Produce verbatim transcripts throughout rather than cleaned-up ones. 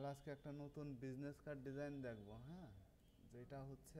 তাহলে আজকে একটা নতুন বিজনেস কার্ড ডিজাইন দেখবো। হ্যাঁ, যেটা হচ্ছে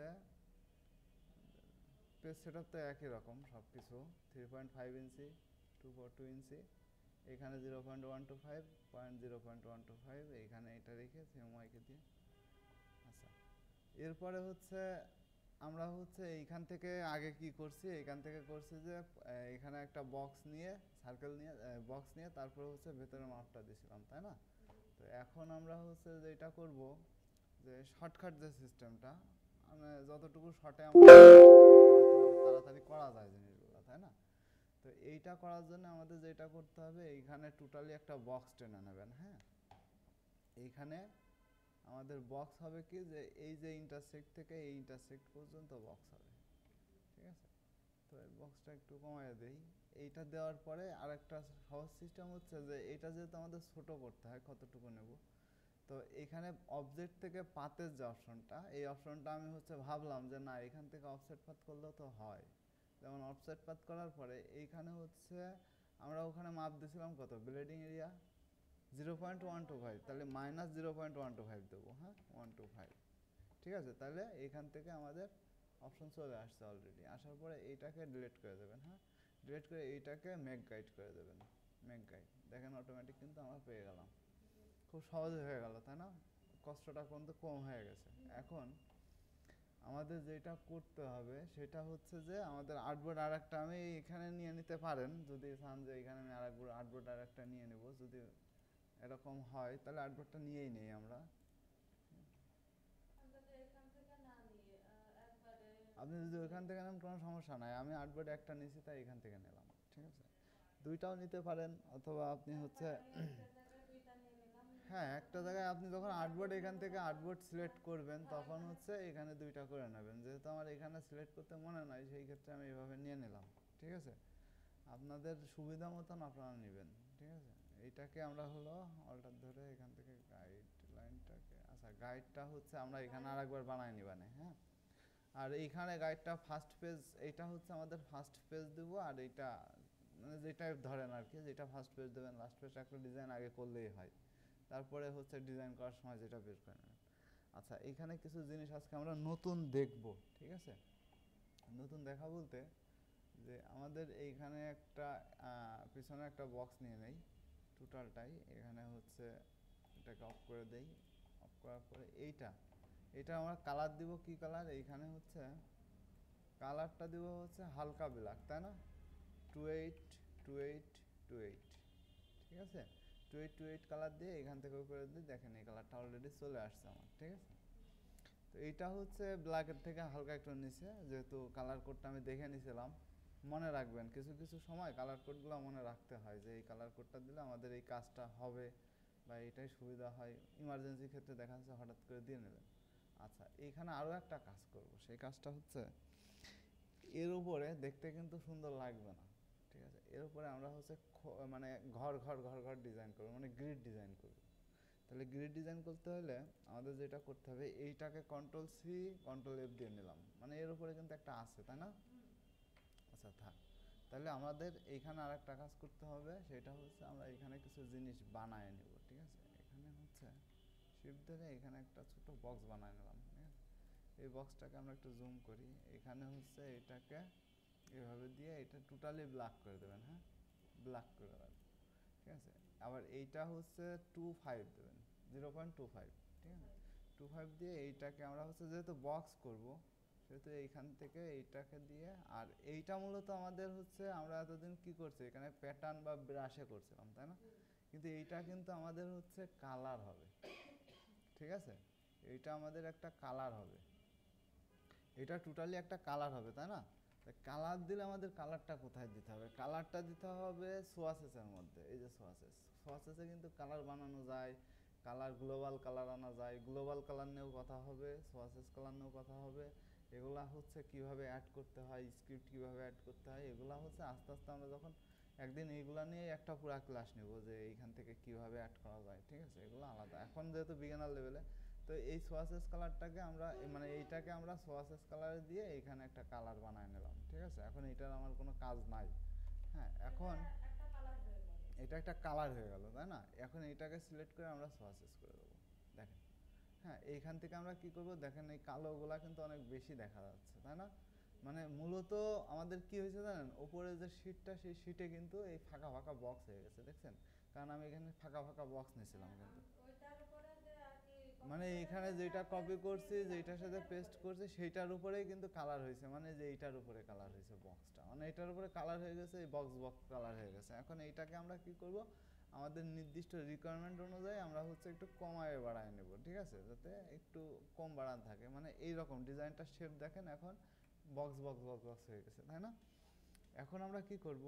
পেজ সেট আপ তো একই রকম সব কিছু, three point five inch, two four two inch, এখানে zero point one two five, point zero point one two five, এইখানে এটা রেখে সিএমওয়াইকে দিয়ে। আচ্ছা, এরপরে হচ্ছে আমরা হচ্ছে এইখান থেকে আগে কি করছি, এইখান থেকে করছি যে এখানে একটা বক্স নিয়ে, সার্কেল নিয়ে, বক্স নিয়ে তারপরে হচ্ছে ভেতরে মাপটা দিয়েছিলাম, তাই না? তো এখন আমরা হচ্ছে যেটা করব, যে শর্টকাট যে সিস্টেমটা, মানে যতটুকু শর্টে আমরা তাড়াতাড়ি তাড়াতাড়ি করা যায় জিনিসগুলো, তাই না? তো এইটা করার জন্য আমাদের যেটা করতে হবে, এইখানে টোটালি একটা বক্স টেনে নেবেন। হ্যাঁ, এইখানে আমাদের বক্স হবে কি, যে এই যে ইন্টারসেক্ট থেকে এই ইন্টারসেক্ট পর্যন্ত বক্স হবে, ঠিক আছে? তো এই বক্সটা একটু কমায় দেই। এইটা দেওয়ার পরে আরেকটা সহজ সিস্টেম হচ্ছে যে এটা যেহেতু আমাদের ছোট করতে হয়, কতটুকু নেব, তো এখানে অবজেক্ট থেকে পাতের যে অপশনটা, এই অপশনটা আমি হচ্ছে ভাবলাম যে না, এখান থেকে অফসেট পাত করলেও তো হয়। যেমন অফসেট পাত করার পরে এইখানে হচ্ছে আমরা ওখানে মাপ দিয়েছিলাম কত, bleeding area zero point one two five, তাহলে minus zero point one two five দেবো। হ্যাঁ, ওয়ান টু ফাইভ, ঠিক আছে? তাহলে এইখান থেকে আমাদের অপশন চলে আসছে অলরেডি। আসার পরে এইটাকে ডিলিট করে দেবেন। হ্যাঁ, ডিলিট করে এইটাকে মেক গাইড করে দেবেন। মেক গাইড দেখেন অটোমেটিক কিন্তু আমরা পেয়ে গেলাম, খুব সহজে হয়ে গেল, তাই না? কষ্টটা কিন্তু কম হয়ে গেছে। এখন আমাদের যেটা করতে হবে সেটা হচ্ছে যে আমাদের আর্টবোর্ড আর একটা আমি এখানে নিয়ে নিতে পারেন, যদি চান যে এখানে আমি আরেকবার আর্টবোর্ড আর একটা নিয়ে নেব, যদি এরকম হয় তাহলে আর্টবোর্ডটা নিয়েই নেই আমরা। আপনি যদি ওইখান থেকে নেন কোনো সমস্যা নাই, আমি আর্টবোর্ড একটা নিয়েছি তাই এখান থেকে নিলাম, ঠিক আছে? দুইটাও নিতে পারেন, অথবা আপনি হচ্ছে হ্যাঁ, একটা জায়গায় আপনি যখন আর্টবোর্ড এখান থেকে আর্টবোর্ড সিলেক্ট করবেন তখন হচ্ছে এখানে দুইটা করে নেবেন। যেহেতু আমার এখানে সিলেক্ট করতে মনে নাই, সেই ক্ষেত্রে আমি এইভাবে নিয়ে নিলাম, ঠিক আছে? আপনাদের সুবিধা মতন আপনারা নেবেন, ঠিক আছে? এইটাকে আমরা হলো অল্টার ধরে এখান থেকে গাইড লাইনটাকে, আচ্ছা গাইডটা হচ্ছে আমরা এখানে আরেকবার বানাই নিবানে। হ্যাঁ, আর এইখানে গাইডটা ফার্স্ট পেজ, এইটা হচ্ছে আমাদের ফার্স্ট পেজ দেব, আর এইটা মানে যেটা ধরেন আর কি, যেটা ফার্স্ট পেজ দেবেন, লাস্ট পেজ একটা ডিজাইন আগে করলেই হয়, তারপরে হচ্ছে ডিজাইন করার সময় যেটা বের করে নেবেন। আচ্ছা, এখানে কিছু জিনিস আজকে আমরা নতুন দেখব, ঠিক আছে? নতুন দেখা বলতে যে আমাদের এইখানে একটা পিছনে একটা বক্স নিয়ে নেই টোটালটাই, এখানে হচ্ছে এটাকে অফ করে দেই। অফ করার পরে এইটা এটা আমরা কালার দিব, কি কালার, এইখানে হচ্ছে কালারটা দিব হচ্ছে হালকা ব্ল্যাক, তাই না? Two eight two eight two eight, ঠিক আছে? Two eight two eight colour দিয়ে এখান থেকে করে দিই, দেখেন এই কালারটা অলরেডি চলে আসছে আমার, ঠিক আছে? তো এইটা হচ্ছে ব্ল্যাকের থেকে হালকা একটু নিচে, যেহেতু কালার কোডটা আমি দেখে নিয়েছিলাম। মনে রাখবেন, কিছু কিছু সময় কালার কোডগুলো মনে রাখতে হয়, যে এই কালার কোডটা দিলে আমাদের এই কাজটা হবে বা এটাই সুবিধা হয়। ইমার্জেন্সি ক্ষেত্রে দেখা যাচ্ছে হঠাৎ করে দিয়ে নেবেন। আচ্ছা, এইখানে আরও একটা কাজ করব, সেই কাজটা হচ্ছে এর উপরে দেখতে কিন্তু সুন্দর লাগবে না, ঠিক আছে? এর উপরে আমরা হচ্ছে মানে ঘর ঘর ঘর ঘর ডিজাইন করবো, মানে গ্রিড ডিজাইন করবো। তাহলে গ্রিড ডিজাইন করতে হলে আমাদের যেটা করতে হবে, এইটাকে কন্ট্রোল সি কন্ট্রোল এফ দিয়ে নিলাম, মানে এর উপরে কিন্তু একটা আছে, তাই না? আচ্ছা থাক, তাহলে আমাদের এইখানে আর একটা কাজ করতে হবে, সেটা হচ্ছে আমরা এখানে কিছু জিনিস বানায় নেব, ঠিক আছে? এখানে হচ্ছে শিফট ধরে এখানে একটা ছোট বক্স বানায় নিলাম, ঠিক আছে? এই বক্সটাকে আমরা একটু জুম করি, এখানে হচ্ছে এটাকে এভাবে দিয়ে এটা টোটালি ব্ল্যাক করে দেবেন। হ্যাঁ, ব্ল্যাক করে দেবেন, ঠিক আছে? আবার এইটা হচ্ছে টু ফাইভ দেবেন, জিরো পয়েন্ট টু ফাইভ, ঠিক আছে? টু ফাইভ দিয়ে এইটাকে আমরা হচ্ছে যেহেতু বক্স করব, সেহেতু এইখান থেকে এইটাকে দিয়ে, আর এইটা মূলত আমাদের হচ্ছে আমরা এতদিন কি করছি, এখানে প্যাটার্ন বা ব্রাশে করছিলাম, তাই না? কিন্তু এইটা কিন্তু আমাদের হচ্ছে কালার হবে, ঠিক আছে? এইটা আমাদের একটা কালার হবে, এটা টোটালি একটা কালার হবে, তাই না? কালার দিলে আমাদের কালারটা কোথায় দিতে হবে, কালারটা দিতে হবে সোয়াসেসের মধ্যে। এই যে সোয়াসেস, সোয়াসেসে কিন্তু কালার বানানো যায়, কালার গ্লোবাল কালার আনা যায়, গ্লোবাল কালার নিয়েও কথা হবে, সোয়াসেস কালার নিয়েও কথা হবে। এগুলা হচ্ছে কিভাবে অ্যাড করতে হয়, স্ক্রিপ্ট কিভাবে অ্যাড করতে হয়, এগুলা হচ্ছে আস্তে আস্তে আমরা যখন একদিন এইগুলা নিয়ে একটা পুরা ক্লাস নেব, যে এইখান থেকে কিভাবে অ্যাড করা যায়, ঠিক আছে? এগুলো আলাদা, এখন যেহেতু বিগিনার লেভেলে। তো এই সোয়াসেস কালারটাকে আমরা মানে এইটাকে আমরা সোয়াসেস কালার দিয়ে এইখানে একটা কালার বানায় নিলাম, ঠিক আছে? এখন এটার আমার কোনো কাজ নাই। হ্যাঁ, এখন এটা একটা কালার হয়ে গেল, তাই না? এখন এইটাকে সিলেক্ট করে আমরা সোয়াসেস করে দেবো, দেখেন, হ্যাঁ এইখান থেকে আমরা কি করব, দেখেন এই কালোগুলা কিন্তু অনেক বেশি দেখা যাচ্ছে, তাই না? মানে মূলত আমাদের কি হয়েছে জানেন, উপরে যে শীটটা সেই শীটে কিন্তু এই ফাঁকা ফাঁকা বক্স হয়ে গেছে, দেখছেন? কারণ আমি এখানে ফাঁকা ফাঁকা বক্স নিয়েছিলাম কিন্তু, মানে এখানে যেটা কপি করছি যেটার সাথে পেস্ট করছি সেইটার উপরেই কিন্তু কালার হয়েছে, মানে যে এইটার উপরে কালার হয়েছে বক্সটা, মানে এটার উপরে কালার হয়ে গেছে, এই বক্স বক্স কালার হয়ে গেছে। এখন এইটাকে আমরা কি করব, আমাদের নির্দিষ্ট রিকোয়ারমেন্ট অনুযায়ী আমরা হচ্ছে একটু কমায় বাড়ায় নেব, ঠিক আছে, যাতে একটু কম বাড়ান থাকে, মানে এই রকম ডিজাইনটা শেপ দেখেন এখন বক্স বক্স বক্স বক্স হয়ে গেছে, তাই না? এখন আমরা কি করব,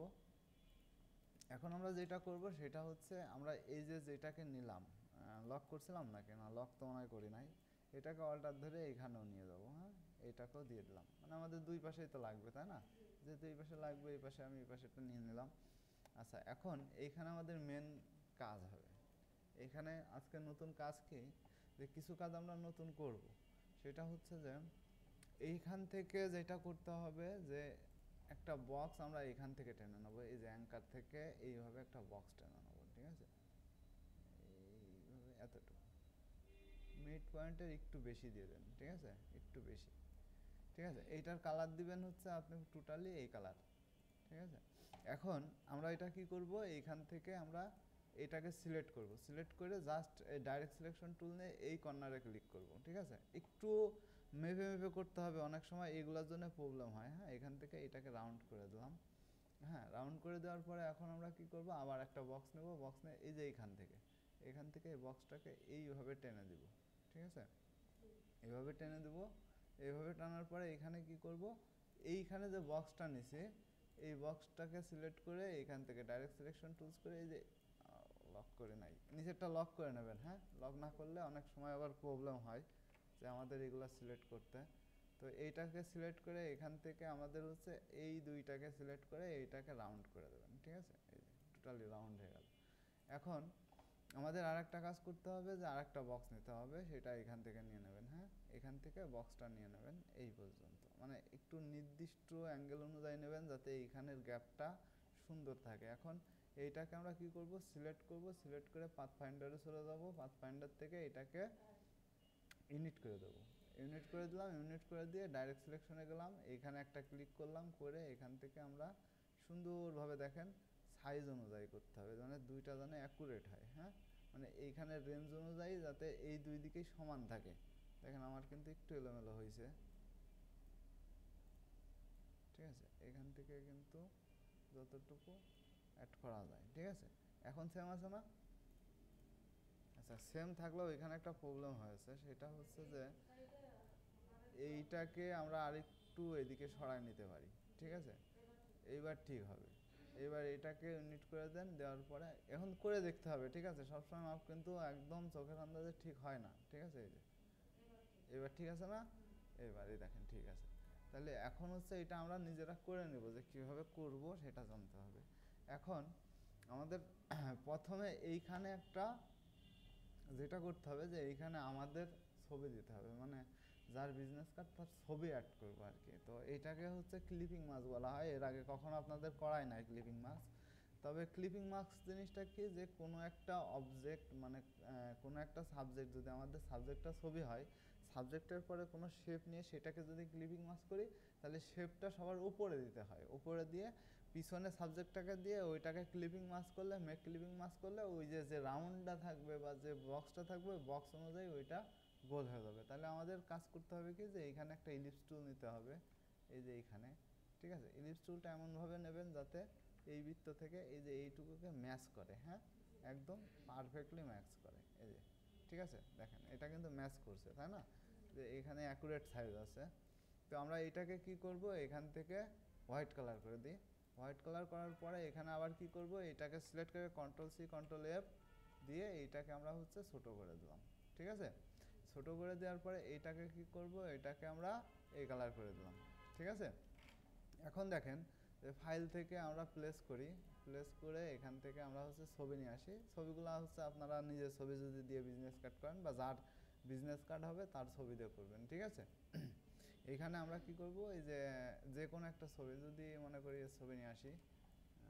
এখন আমরা যেটা করব সেটা হচ্ছে আমরা এই যে যেটাকে নিলাম, লক করছিলাম নাকি না, লক তো মনে হয় করি নাই, এটাকে অল্টার ধরে এইখানেও নিয়ে যাব, হ্যাঁ এটাকেও দিয়ে দিলাম, মানে আমাদের দুই পাশেই তো লাগবে, তাই না? যেহেতু এই পাশে লাগবে, এই পাশে আমি এই পাশেটা নিয়ে নিলাম। আচ্ছা, এখন এইখানে আমাদের মেন কাজ হবে, এখানে আজকে নতুন কাজ কি, যে কিছু কাজ আমরা নতুন করব, সেটা হচ্ছে যে এইখান থেকে যেটা করতে হবে যে একটা বক্স আমরা এখান থেকে টেনে নেবো, এই যে অ্যাঙ্কার থেকে এইভাবে একটা বক্স টেনে নেবো, ঠিক আছে, এইভাবে এতটুকু মিড পয়েন্টের একটু বেশি দিয়ে দেন, ঠিক আছে, একটু বেশি, ঠিক আছে। এইটার কালার দিবেন হচ্ছে আপনি টোটালি এই কালার, ঠিক আছে। এখন আমরা এটা কি করব, এইখান থেকে আমরা এটাকে সিলেক্ট করব, সিলেক্ট করে জাস্ট এই ডাইরেক্ট সিলেকশন টুল নিয়ে এই কর্নারে ক্লিক করব, ঠিক আছে। একটু মেপে মেপে করতে হবে, অনেক সময় এগুলোর জন্য প্রবলেম হয়, হ্যাঁ। এখান থেকে এটাকে রাউন্ড করে দিলাম, হ্যাঁ, রাউন্ড করে দেওয়ার পরে এখন আমরা কি করব, আবার একটা বক্স নেব, বক্স নিয়ে এই যে এইখান থেকে এখান থেকে এই বক্সটাকে এইভাবে টেনে দিব, ঠিক আছে, এইভাবে টেনে দেব। এইভাবে টানার পরে এখানে কি করব, এইখানে যে বক্সটা নিছি এই বক্সটাকে সিলেক্ট করে এখান থেকে ডাইরেক্ট সিলেকশন টুলস করে এই যে লক করে নাই, নিচেরটা লক করে নেবেন, হ্যাঁ। লক না করলে অনেক সময় আবার প্রবলেম হয় যে আমাদের এগুলো সিলেক্ট করতে। তো এইটাকে সিলেক্ট করে এখান থেকে আমাদের হচ্ছে এই দুইটাকে সিলেক্ট করে এইটাকে রাউন্ড করে দেবেন, ঠিক আছে, এই যে টোটালি রাউন্ড হয়ে গেল। এখন আমাদের আর একটা কাজ করতে হবে, যে আর একটা বক্স নিতে হবে, সেটা এখান থেকে নিয়ে নেবেন, হ্যাঁ। এখান থেকে বক্সটা নিয়ে নেবেন এই পর্যন্ত, মানে একটু নির্দিষ্ট অ্যাঙ্গেল অনুযায়ী নেবেন যাতে এইখানের গ্যাপটা সুন্দর থাকে। এখন এইটাকে আমরা কি করব, সিলেক্ট করব, সিলেক্ট করে পাথ ফাইন্ডারে চলে যাব, পাথ ফাইন্ডার থেকে এটাকে ইউনিট করে দেবো, ইউনিট করে দিলাম, ইউনিট করে দিয়ে ডাইরেক্ট সিলেকশনে গেলাম, এইখানে একটা ক্লিক করলাম, করে এখান থেকে আমরা সুন্দরভাবে দেখেন সাইজ অনুযায়ী করতে হবে, মানে দুইটা যেন অ্যাকুরেট হয়, হ্যাঁ, মানে এইখানের রেঞ্জ অনুযায়ী যাতে এই দুই দিকেই সমান থাকে। দেখেন আমার কিন্তু একটু এলোমেলো হয়েছে, ঠিক আছে, এখান থেকে কিন্তু যতটুকু অ্যাড করা যায়, ঠিক আছে। এখন সেম আছে না? আচ্ছা, সেম থাকলেও এখানে একটা প্রবলেম হয়েছে, সেটা হচ্ছে যে এইটাকে আমরা আরেকটু এদিকে সরায় নিতে পারি, ঠিক আছে, এইবার ঠিক হবে। এবার এটাকে ইউনিট করে দেন, দেওয়ার পরে এখন করে দেখতে হবে, ঠিক আছে, সবসময় মাপ কিন্তু একদম চোখের আন্দাজে ঠিক হয় না, ঠিক আছে। এই যে এবার ঠিক আছে না, এবারে দেখেন ঠিক আছে। তাহলে এখন হচ্ছে এটা আমরা নিজেরা করে নেব, যে কীভাবে করব সেটা জানতে হবে। এখন আমাদের প্রথমে এইখানে একটা যেটা করতে হবে, যে এইখানে আমাদের ছবি দিতে হবে, মানে যার বিজনেস কার্ড তার ছবি অ্যাড করবো আর কি। তো এইটাকে হচ্ছে ক্লিপিং মার্কস বলা হয়, এর আগে কখনো আপনাদের করাই নাই ক্লিপিং মার্কস। তবে ক্লিপিং মার্কস জিনিসটা কি, যে কোনো একটা অবজেক্ট মানে কোনো একটা সাবজেক্ট যদি আমাদের সাবজেক্টটা ছবি হয়, সাবজেক্টের পরে কোনো শেপ নিয়ে সেটাকে যদি ক্লিপিং মার্কস করি, তাহলে শেপটা সবার উপরে দিতে হয়, উপরে দিয়ে পিছনে সাবজেক্টটাকে দিয়ে ওইটাকে ক্লিপিং মার্কস করলে, মেক ক্লিপিং মার্কস করলে ওই যে যে রাউন্ডটা থাকবে বা যে বক্সটা থাকবে বক্স অনুযায়ী ওইটা গোল হয়ে যাবে। তাহলে আমাদের কাজ করতে হবে কি, যে এইখানে একটা ইলিপস টুল নিতে হবে, এই যে এইখানে, ঠিক আছে। ইলিপস টুলটা এমনভাবে নেবেন যাতে এই বৃত্ত থেকে এই যে এইটুকুকে ম্যাচ করে, হ্যাঁ, একদম পারফেক্টলি ম্যাচ করে, এই যে ঠিক আছে। দেখেন এটা কিন্তু ম্যাচ করছে, তাই না, যে এখানে অ্যাকুরেট সাইজ আছে। তো আমরা এইটাকে কি করব, এখান থেকে হোয়াইট কালার করে দিই। হোয়াইট কালার করার পরে এখানে আবার কি করব, এটাকে সিলেক্ট করে কন্ট্রোল সি কন্ট্রোল এফ দিয়ে এইটাকে আমরা হচ্ছে ছোটো করে দিলাম, ঠিক আছে। ছোটো করে দেওয়ার পরে এইটাকে কি করব, এটাকে আমরা এই কালার করে দিলাম, ঠিক আছে। এখন দেখেন যে ফাইল থেকে আমরা প্লেস করি, প্লেস করে এখান থেকে আমরা হচ্ছে ছবি নিয়ে আসি। ছবিগুলো হচ্ছে আপনারা নিজের ছবি যদি দিয়ে বিজনেস কার্ড করেন বা যার বিজনেস কার্ড হবে তার ছবি দিয়ে করবেন, ঠিক আছে। এখানে আমরা কি করব, এই যে যে কোনো একটা ছবি যদি মনে করি ছবি নিয়ে আসি,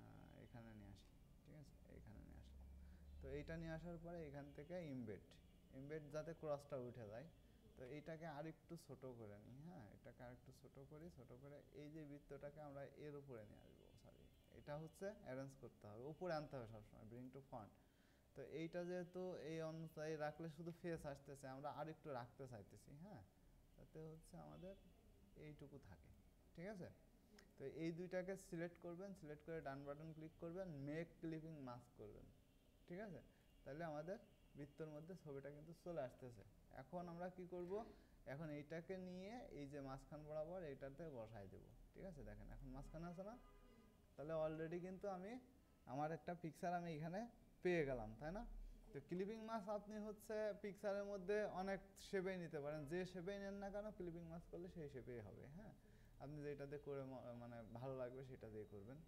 এখানে নিয়ে আসি, ঠিক আছে, এইখানে নিয়ে আসলাম। তো এইটা নিয়ে আসার পরে এখান থেকে ইমবেড এমবেড যাতে ক্রসটা উঠে যায়। তো এইটাকে আরেকটু ছোট করে নিই, হ্যাঁ এটাকে আরেকটু ছোট করি, ছোট করে এই যে বৃত্তটাকে আমরা এর উপরে নিয়ে আসবো, সরি এটা হচ্ছে অ্যারেঞ্জ করতে হবে, উপরে আনতে হবে সবসময়, ব্রিং টু ফ্রন্ট। তো এইটা যেহেতু এই অনুযায়ী রাখলে শুধু ফেস আসতেছে, আমরা আরেকটু রাখতে চাইতেছি, হ্যাঁ তাতে হচ্ছে আমাদের এইটুকু থাকে, ঠিক আছে। তো এই দুইটাকে সিলেক্ট করবেন, সিলেক্ট করে ডান বাটন ক্লিক করবেন, মেক ক্লিপিং মাস্ক করবেন, ঠিক আছে। তাহলে আমাদের বৃত্তর মধ্যে ছবিটা কিন্তু চলে আসতেছে। এখন আমরা কি করব, এখন এইটাকে নিয়ে এই যে মাঝখান বরাবর এইটাতে বসাই দেব, ঠিক আছে। দেখেন এখন মাঝখানে আছে না, তাহলে অলরেডি কিন্তু আমি আমার একটা পিকচার আমি এখানে পেয়ে গেলাম, তাই না। তো ক্লিপিং মাস্ক আপনি হচ্ছে পিকচারের মধ্যে অনেক শেপেই নিতে পারেন, যে শেপেই নেন না কেন ক্লিপিং মাস্ক করলে সেই শেপেই হবে, হ্যাঁ আপনি যেটাতে করে মানে ভালো লাগবে সেটা দিয়ে করবেন।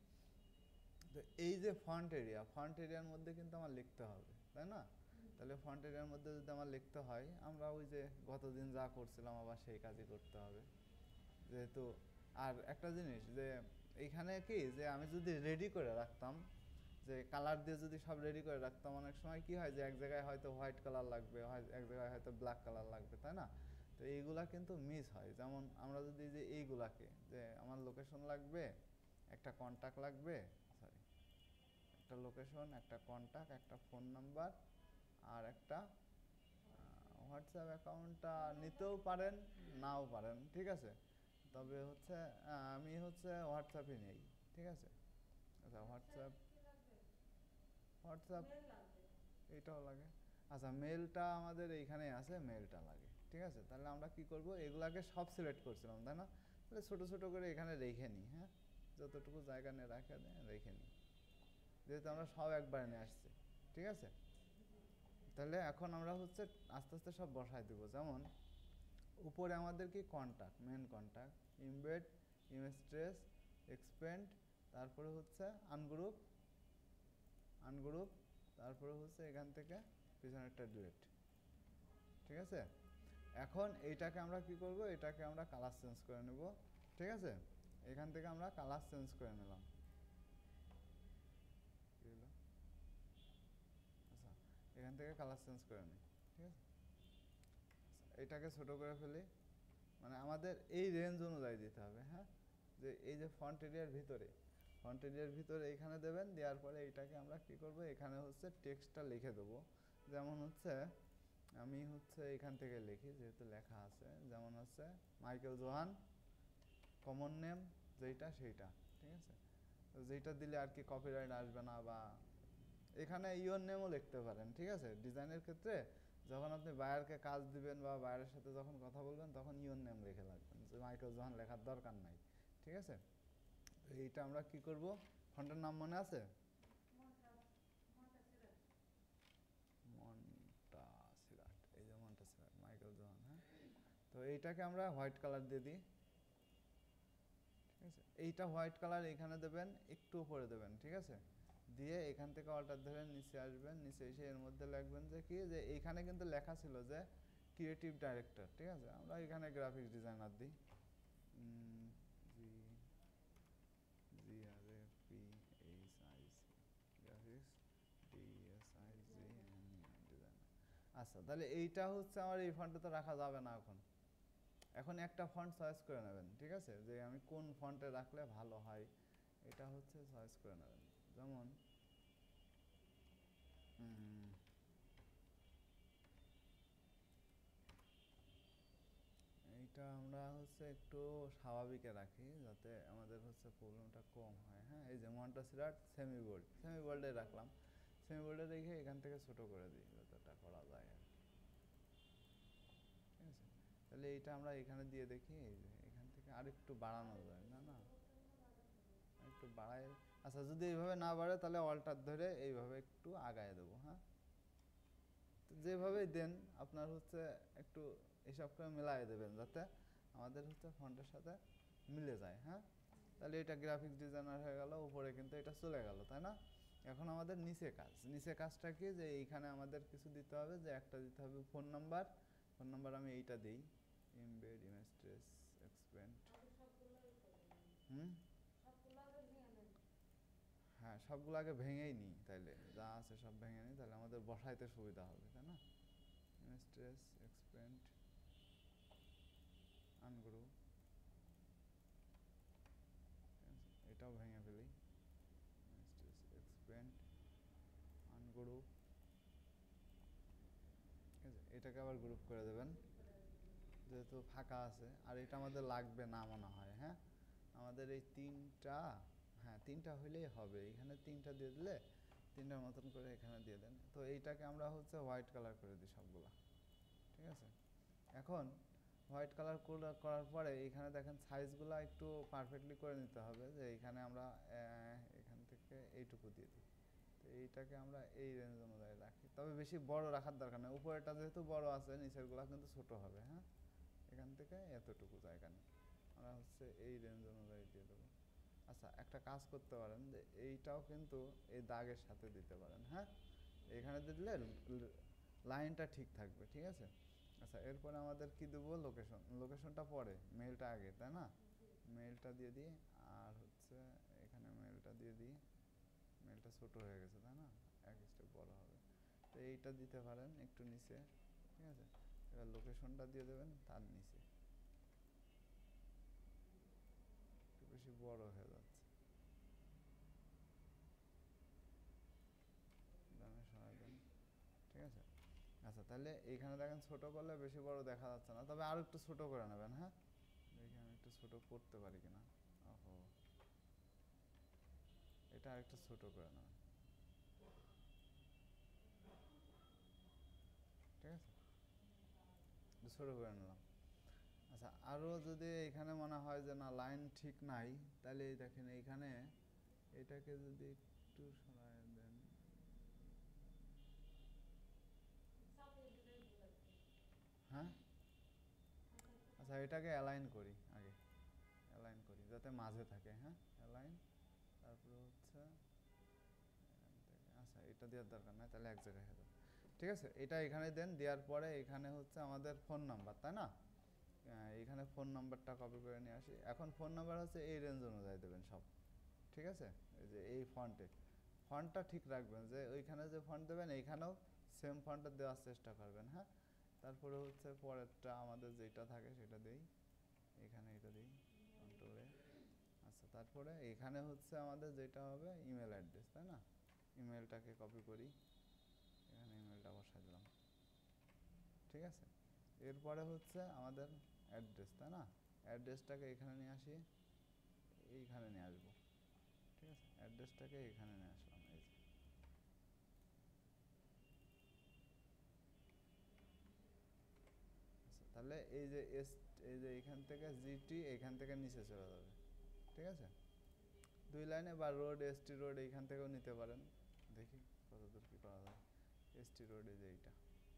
তো এই যে ফন্ট এরিয়া, ফন্ট এরিয়ার মধ্যে কিন্তু আমার লিখতে হবে, তাই না। তাহলে ফন্ট এরিয়ার মধ্যে যদি আমার লিখতে হয়, আমরা ওই যে গতদিন যা করছিলাম আবার সেই কাজই করতে হবে যেহেতু। আর একটা জিনিস যে এইখানে কি, যে আমি যদি রেডি করে রাখতাম, যে কালার দিয়ে যদি সব রেডি করে রাখতাম, অনেক সময় কি হয় যে এক জায়গায় হয়তো হোয়াইট কালার লাগবে, এক জায়গায় হয়তো ব্ল্যাক কালার লাগবে, তাই না। তো এইগুলা কিন্তু মিস হয়। যেমন আমরা যদি যে এইগুলাকে, যে আমার লোকেশন লাগবে, একটা কন্ট্যাক্ট লাগবে, সরি একটা লোকেশন, একটা কন্ট্যাক্ট, একটা ফোন নাম্বার আর একটা হোয়াটসঅ্যাপ অ্যাকাউন্টটা নিতেও পারেন নাও পারেন, ঠিক আছে। তবে হচ্ছে আমি হচ্ছে হোয়াটসঅ্যাপই নেই, ঠিক আছে। আচ্ছা হোয়াটসঅ্যাপ, হোয়াটসঅ্যাপ এইটাও লাগে। আচ্ছা মেলটা আমাদের এইখানে আছে, মেলটা লাগে, ঠিক আছে। তাহলে আমরা কি করব, এগুলাকে সব সিলেক্ট করছিলাম, তাই না। তাহলে ছোটো ছোটো করে এখানে রেখে নিই, হ্যাঁ যতটুকু জায়গা নিয়ে রাখে দেয় রেখে নিই, যেহেতু আমরা সব একবার নিয়ে আসছি, ঠিক আছে। তাহলে এখন আমরা হচ্ছে আস্তে আস্তে সব বসাই দেবো। যেমন উপরে আমাদের কি contact, main contact, embed, image trace, expand, তারপরে হচ্ছে আনগ্রুপ, আনগ্রুপ তারপরে হচ্ছে এখান থেকে পিছনেরটা ডিলিট, ঠিক আছে। এখন এইটাকে আমরা কি করব, এটাকে আমরা কালার চেঞ্জ করে নেব, ঠিক আছে। এখান থেকে আমরা কালার চেঞ্জ করে নিলাম, আচ্ছা এখান থেকে কালার চেঞ্জ করে নিই, ঠিক আছে। এটাকে ছোট করে ফেলি, মানে আমাদের এই রেঞ্জ অনুযায়ী দিতে হবে, হ্যাঁ যে এই যে ফন্ট এরিয়ার ভিতরে, ফন্ট এরিয়ার ভিতরে এখানে দেবেন, দেওয়ার পরে এইটাকে আমরা কি করব, এখানে হচ্ছে টেক্সটটা লিখে দেবো। যেমন হচ্ছে আমি হচ্ছে এখান থেকে লিখি, যেহেতু লেখা আছে, যেমন হচ্ছে মাইকেল জোহান, কমন নেম যেইটা সেইটা, ঠিক আছে। তো যেইটা দিলে আর কি কপিরাইট আসবে না, বা এখানে ইওর নেমও লিখতে পারেন, ঠিক আছে। ডিজাইনের ক্ষেত্রে যখন আপনি বায়ারকে কাজ দিবেন বা বায়ারের সাথে যখন কথা বলবেন, তখন ইওর নেম লিখে রাখবেন, যে মাইকেল জোহান লেখার দরকার নাই, ঠিক আছে। তো এইটা আমরা কি করব, ফন্টের নাম মনে আছে, মন্টা সিরাট, এই যে মন্টা সিরাট মাইকেল জোহান, হ্যাঁ। তো এইটাকে আমরা হোয়াইট কালার দিয়ে দিই, ঠিক আছে। এইটা হোয়াইট কালার এখানে দেবেন, একটু উপরে দেবেন, ঠিক আছে। দিয়ে এখান থেকে অল্টার ধরে নিচে আসবেন, নিচে এসে এর মধ্যে লিখবেন যে কি, যে এইখানে কিন্তু লেখা ছিল যে ক্রিয়েটিভ ডাইরেক্টর, ঠিক আছে। আমরা এখানে গ্রাফিক্স ডিজাইনার দিই, G G R A P H I C, graphics D S I G designer. আচ্ছা তাহলে এইটা হচ্ছে আমার এই ফন্টে তো রাখা যাবে না, এখন এখন একটা ফন্ট চয়েস করে নেবেন, ঠিক আছে, যে আমি কোন ফন্টে রাখলে ভালো হয়, এটা হচ্ছে চয়েস করে নেবেন। যেমন এইটা আমরা হচ্ছে একটু স্বাভাবিকে রাখি, যাতে আমাদের হচ্ছে প্রবলেমটা কম হয়, হ্যাঁ। এই যে Montserrat semi bold, semi বোল্ডে রাখলাম, সেমি বোল্ডে রেখে এখান থেকে ছোটো করে দিই যতটা করা যায়, ঠিক আছে। তাহলে এইটা আমরা এখানে দিয়ে দেখি, এই যে এখান থেকে আর একটু বাড়ানো যায়, না না একটু বাড়াই। আচ্ছা যদি এইভাবে না বাড়ে তাহলে অল্টার ধরে এইভাবে একটু আগায় দেবো, হ্যাঁ। যেভাবেই দেন আপনার হচ্ছে একটু এসব করে মিলাই দেবেন, যাতে আমাদের হচ্ছে ফন্টের সাথে মিলে যায়, হ্যাঁ। তাহলে এটা গ্রাফিক্স ডিজাইনার হয়ে গেল, উপরে কিন্তু এটা চলে গেল, তাই না। এখন আমাদের নিচে কাজ, নিচে কাজটা কি, যে এইখানে আমাদের কিছু দিতে হবে, যে একটা দিতে হবে ফোন নাম্বার, ফোন নাম্বার আমি এইটা দিই, এমবেড ইমেজ ট্রেস এক্সপেন্ড, হুম হ্যাঁ সবগুলো আগে ভেঙেই নিই, তাইলে যা আছে সব ভেঙে নিই, তাহলে আমাদের বসাইতে সুবিধা হবে, তাই না। ইমেজ ট্রেস এক্সপ্যান্ড আনগ্রুপ, এটাও ভেঙে ফেলি, এক্সপ্যান্ড আনগ্রুপ, ঠিক আছে, এটাকে আবার গ্রুপ করে দেবেন যেহেতু ফাঁকা আছে, আর এটা আমাদের লাগবে না মনে হয়। হ্যাঁ, আমাদের এই তিনটা, হ্যাঁ তিনটা হইলেই হবে, এখানে তিনটা দিয়ে দিলে তিনটার মতন করে এখানে দিয়ে দেন। তো এইটাকে আমরা হচ্ছে হোয়াইট কালার করে দিই সবগুলা, ঠিক আছে। এখন হোয়াইট কালার করার পরে এখানে দেখেন সাইজগুলো একটু পারফেক্টলি করে নিতে হবে, যে এইখানে আমরা এখান থেকে এইটুকু দিয়ে দিই, তো এইটাকে আমরা এই রেঞ্জ অনুযায়ী রাখি, তবে বেশি বড় রাখার দরকার নেই, উপরেরটা যেহেতু বড় আছে নিচেরগুলো কিন্তু ছোট হবে। হ্যাঁ, এখান থেকে এতটুকু জায়গা নেই, আমরা হচ্ছে এই রেঞ্জ অনুযায়ী দিয়ে দেবো। আচ্ছা, একটা কাজ করতে পারেন যে এইটাও কিন্তু এই দাগের সাথে দিতে পারেন। হ্যাঁ, এখানে দিলে লাইনটা ঠিক থাকবে, ঠিক আছে। আচ্ছা, এরপরে আমাদের কি দেবো, লোকেশন, লোকেশনটা পরে, মেলটা আগে, তাই না, মেলটা দিয়ে দিই, আর হচ্ছে এখানে মেলটা দিয়ে দিই, মেলটা ছোট হয়ে গেছে তাই না, এক স্টেপ বড় হবে, তো এইটা দিতে পারেন একটু নিচে, ঠিক আছে। এবার লোকেশনটা দিয়ে দেবেন তার নিচে, একটু বেশি বড় হয়ে যাচ্ছে, ডানে সরাই দেন, ঠিক আছে। আচ্ছা, তাহলে এইখানে দেখেন ছোট করলে বেশি বড় দেখা যাচ্ছে না, তবে আরো একটু ছোট করে নেবেন। হ্যাঁ, দেখি আমি একটু ছোট করতে পারি কিনা, ওহো, এটা আরেকটু ছোট করে নেবেন, ঠিক আছে, ছোট করে নিলাম। আচ্ছা, আরও যদি এখানে মনে হয় যে না লাইন ঠিক নাই, তাহলে দেখেন এইখানে এটাকে যদি একটু সরায় দেন, হ্যাঁ, আচ্ছা এটাকে অ্যালাইন করি আগে, অ্যালাইন করি যাতে মাঝে থাকে। হ্যাঁ, অ্যালাইন, তারপরে হচ্ছে আচ্ছা এটা দেওয়ার দরকার নাই, তাহলে এক জায়গায় হয়ে যাবে, ঠিক আছে। এটা এখানে দেন, দেওয়ার পরে এখানে হচ্ছে আমাদের ফোন নাম্বার, তাই না, এখানে ফোন নাম্বারটা কপি করে নিয়ে আসি। এখন ফোন নাম্বার হচ্ছে এই রেঞ্জ অনুযায়ী দেবেন সব, ঠিক আছে। এই যে এই ফন্টে, ফন্টটা ঠিক রাখবেন, যে ওইখানে যে ফন্ট দেবেন এইখানেও সেম ফন্টটা দেওয়ার চেষ্টা করবেন। হ্যাঁ, তারপরে হচ্ছে পরেরটা আমাদের যেটা থাকে সেটা দেই, এখানে এটা দিই কন্ট্রোলে। আচ্ছা, তারপরে এখানে হচ্ছে আমাদের যেটা হবে ইমেল অ্যাড্রেস, তাই না, ইমেলটাকে কপি করি, এখানে ইমেলটা বসাই দিলাম, ঠিক আছে। এরপরে হচ্ছে আমাদের অ্যাড্রেস, তাই না, অ্যাড্রেসটাকে এখানে নিয়ে আসি, এইখানে নিয়ে আসবো, ঠিক আছে, অ্যাড্রেসটাকে এখানে নিয়ে আসলাম, এই যে, আচ্ছা, তাহলে এই যে এস, এই যে এখান থেকে জিটি এখান থেকে নিচে চলে যাবে, ঠিক আছে, দুই লাইনে, বা রোড, এসটি রোড এইখান থেকেও নিতে পারেন, দেখি কতদূর কি করা যায়। এসটি রোডে যে এইটা,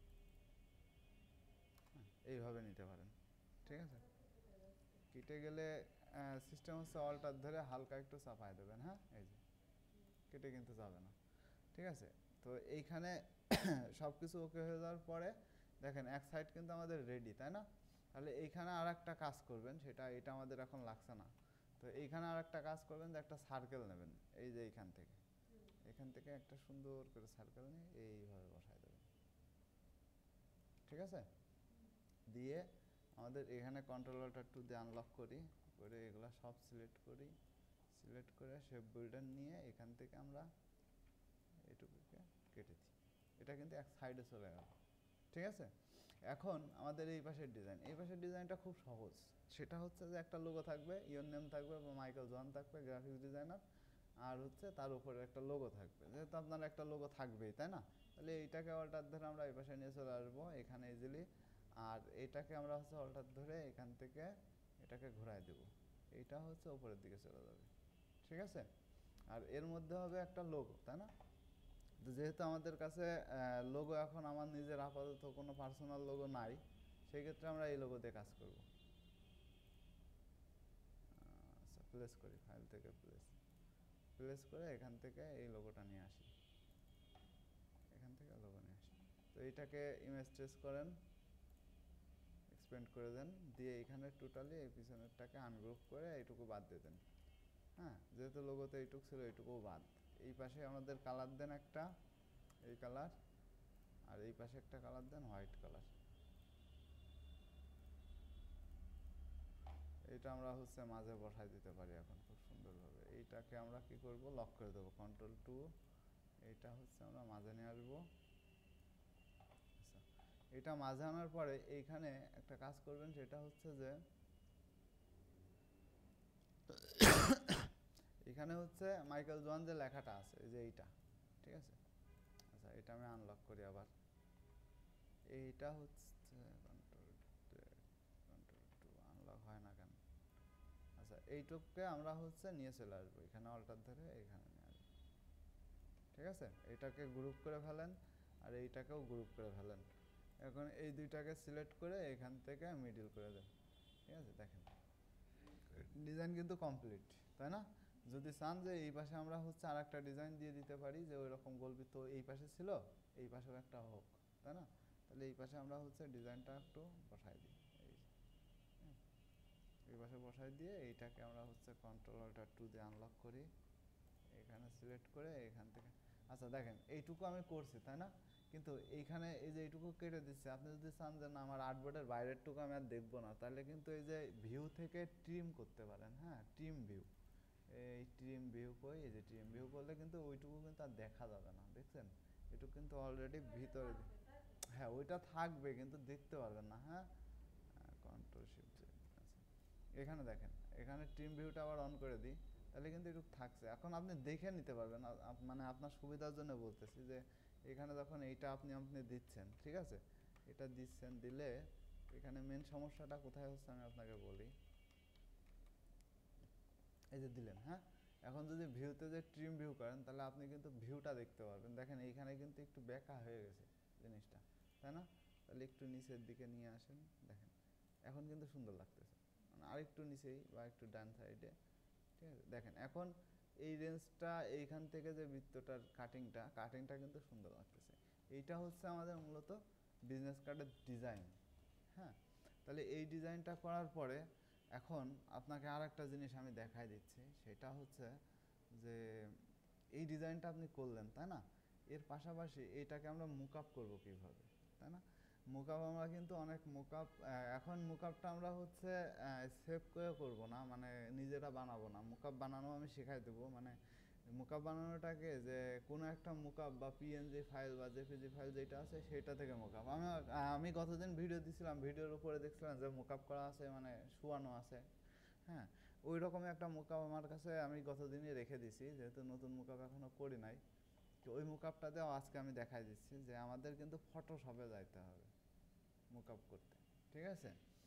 হ্যাঁ এইভাবে নিতে পারেন, ঠিক আছে। কেটে গেলে সিস্টেম হচ্ছে অল্টার ধরে হালকা একটু চাপায় দেবেন। হ্যাঁ, এই যে কেটে কিন্তু যাবে না, ঠিক আছে। তো এইখানে সব কিছু ওকে হয়ে যাওয়ার পরে দেখেন এক সাইড কিন্তু আমাদের রেডি, তাই না। তাহলে এইখানে আর একটা কাজ করবেন, সেটা এটা আমাদের এখন লাগছে না, তো এইখানে আর একটা কাজ করবেন যে একটা সার্কেল নেবেন, এই যে এইখান থেকে, এখান থেকে একটা সুন্দর করে সার্কেল নিয়ে এইভাবে বসাই দেবেন, ঠিক আছে। দিয়ে আমাদের এখানে কন্ট্রোলারটা টু দিয়ে আনলক করি, করে এগুলো সব সিলেক্ট করি, সিলেক্ট করে শেপ বিল্ডার নিয়ে এখান থেকে আমরা এইটুকুকে কেটে দিই, এটা কিন্তু এক সাইডে চলে গেল, ঠিক আছে। এখন আমাদের এই পাশের ডিজাইন, এই পাশের ডিজাইনটা খুব সহজ, সেটা হচ্ছে যে একটা লোগো থাকবে, ইওর নেম থাকবে বা মাইকেল জন থাকবে, গ্রাফিক্স ডিজাইনার, আর হচ্ছে তার উপরে একটা লোগো থাকবে, যেহেতু আপনার একটা লোগো থাকবেই, তাই না। তাহলে এইটাকে অল্টার ধরে আমরা এই পাশে নিয়ে চলে আসবো এখানে ইজিলি, আর এটাকে আমরা হচ্ছে অল্টার ধরে এখান থেকে এটাকে ঘোরাই দেব, এইটা হচ্ছে উপরের দিকে চলে যাবে, ঠিক আছে। আর এর মধ্যে হবে একটা লোগো, তাই না। তো যেহেতু আমাদের কাছে লোগো এখন আমার নিজের আপাতত কোনো পার্সোনাল লোগো নাই, সেই ক্ষেত্রে আমরা এই লোগো দিয়ে কাজ করব। আচ্ছা, প্লেস করি, ফাইল থেকে প্লেস, প্লেস করে এখান থেকে এই লোগোটা নিয়ে আসি, এখান থেকে লোগো নিয়ে আসি। তো এইটাকে ইমেজ ট্রেস করেন, এক্সপেন্ড করে দেন, দিয়ে এখানে টোটালি এই পিছনেরটাকে আনগ্রুপ করে এইটুকু বাদ দিয়ে দেন। হ্যাঁ, যেহেতু লোগোতে এইটুকু ছিল এইটুকুও বাদ। এই পাশে আমাদের কালার দেন একটা, এই কালার, আর এই পাশে একটা কালার দেন হোয়াইট কালার। এটা আমরা হচ্ছে মাঝে বসাই দিতে পারি এখন খুব সুন্দরভাবে। এইটাকে আমরা কি করব, লক করে দেবো, কন্ট্রোল টু, এইটা হচ্ছে আমরা মাঝে নিয়ে আসবো। আচ্ছা, এটা মাঝে আনার পরে এইখানে একটা কাজ করবেন, সেটা হচ্ছে যে এখানে হচ্ছে মাইকেল জন যে লেখাটা আছে, এই যে এইটা, ঠিক আছে। আচ্ছা, এটা আমি আনলক করি আবার। এইটা হচ্ছে কন্ট্রোল কন্ট্রোল টু, আনলক হয় না কেন? আচ্ছা, এইটুকুকে আমরা হচ্ছে নিয়ে চলে আসবো, এখানে অল্টার ধরে এখানে নিয়ে আসবো, ঠিক আছে। এটাকে গ্রুপ করে ফেলেন আর এইটাকেও গ্রুপ করে ফেলেন। এখন এই দুইটাকে সিলেক্ট করে এখান থেকে মিডল করে দেন, ঠিক আছে। দেখেন ডিজাইন কিন্তু কমপ্লিট, তাই না? যদি চান যে এই পাশে আমরা হচ্ছে আর একটা ডিজাইন দিয়ে দিতে পারি, যে ওই রকম গল্পিত এই পাশে ছিল, এই পাশেও একটা হোক, তাই না? তাহলে এই পাশে আমরা হচ্ছে ডিজাইনটা একটু বসাই দিই, এই এই পাশে বসাই দিয়ে এইটাকে আমরা হচ্ছে কন্ট্রোল অল্টার টু দিয়ে আনলক করি, এখানে সিলেক্ট করে এখান থেকে। আচ্ছা দেখেন এইটুকু আমি করছি, তাই না? কিন্তু এইখানে এই যে এইটুকু কেটে দিচ্ছে। আপনি যদি চান যে না আমার আর্টবোর্ডের বাইরের টুকু আমি আর দেখবো না, তাহলে কিন্তু এই যে ভিউ থেকে ট্রিম করতে পারেন। হ্যাঁ, ট্রিম ভিউ, এই ট্রিম ভিউ কই, এই যে ট্রিম ভিউ করলে কিন্তু ওইটুকু কিন্তু আর দেখা যাবে না, দেখছেন? এটুকু কিন্তু অলরেডি ভিতরে, হ্যাঁ ওইটা থাকবে কিন্তু দেখতে পারবেন না। হ্যাঁ, কন্ট্রোল শিফট, আচ্ছা এখানে দেখেন, এখানে ট্রিম ভিউটা আবার অন করে দিই, তাহলে কিন্তু একটু থাকছে। এখন আপনি দেখে নিতে পারবেন, মানে আপনার সুবিধার জন্য বলতেছি যে এখানে যখন এইটা আপনি আপনি দিচ্ছেন, ঠিক আছে, এটা দিচ্ছেন, দিলে এখানে মেন সমস্যাটা কোথায় হচ্ছে আমি আপনাকে বলি। এই যে দিলেন, হ্যাঁ, এখন যদি ভিউতে যে ট্রিম ভিউ করেন, তাহলে আপনি কিন্তু ভিউটা দেখতে পারবেন। দেখেন এইখানে কিন্তু একটু বেঁকা হয়ে গেছে জিনিসটা, তাই না? তাহলে একটু নিচের দিকে নিয়ে আসেন, দেখেন এখন কিন্তু সুন্দর লাগতেছে। মানে আরেকটু নিচেই বা একটু ডান সাইডে, ঠিক আছে। দেখেন এখন এই রেঞ্জটা, এইখান থেকে যে বৃত্তটার কাটিংটা কাটিংটা কিন্তু সুন্দর লাগতেছে। এইটা হচ্ছে আমাদের মূলত বিজনেস কার্ডের ডিজাইন। হ্যাঁ, তাহলে এই ডিজাইনটা করার পরে এখন আপনাকে আর একটা জিনিস আমি দেখাই দিচ্ছি, সেটা হচ্ছে যে এই ডিজাইনটা আপনি করলেন, তাই না? এর পাশাপাশি এইটাকে আমরা মুক আপ করবো কীভাবে, তাই না? মুক আপ আমরা কিন্তু অনেক মুক আপ, এখন মুক আপটা আমরা হচ্ছে সেভ করে করবো না, মানে নিজেরা বানাবো না। মুক আপ বানানো আমি শেখাই দেবো। মানে মুক আপ বানানোটাকে যে কোনো একটা মুক আপ বা পিএনজি ফাইল বা জেপিজি ফাইল যেটা আছে সেটা থেকে মুক আপ, আমি আমি গতদিন ভিডিও দিছিলাম, ভিডিওর উপরে দেখছিলাম যে মুক আপ করা আছে, মানে শোয়ানো আছে। হ্যাঁ, ওই রকমই একটা মুক আপ আমার কাছে আমি গতদিনই রেখে দিছি, যেহেতু নতুন মুক আপ এখনও করি নাই। তো ওই মুক আপটাতেও আজকে আমি দেখাই দিচ্ছি যে আমাদের কিন্তু ফটোশপে যাইতে হবে মুক আপ করতে, ঠিক আছে।